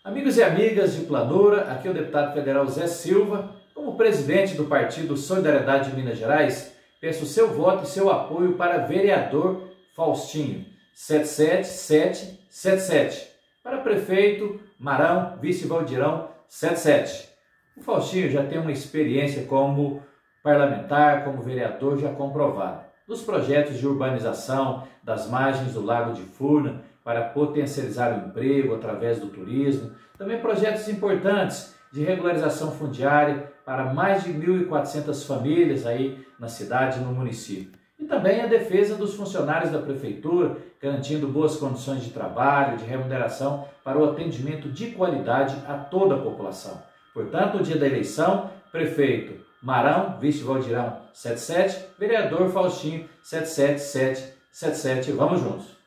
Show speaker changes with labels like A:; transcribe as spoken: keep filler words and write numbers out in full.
A: Amigos e amigas de Planura, aqui é o deputado federal Zé Silva. Como presidente do Partido Solidariedade de Minas Gerais, peço seu voto e seu apoio para vereador Faustinho, sete sete sete sete sete. Para prefeito Marão, vice Valdirão, sete sete. O Faustinho já tem uma experiência como parlamentar, como vereador já comprovada. Dos projetos de urbanização das margens do Lago de Furna para potencializar o emprego através do turismo, também projetos importantes de regularização fundiária para mais de mil e quatrocentas famílias aí na cidade e no município. E também a defesa dos funcionários da prefeitura, garantindo boas condições de trabalho, de remuneração para o atendimento de qualidade a toda a população. Portanto, no dia da eleição, prefeito Marão, vice Valdirão, sete sete, vereador Faustinho, sete sete sete sete sete. Vamos juntos!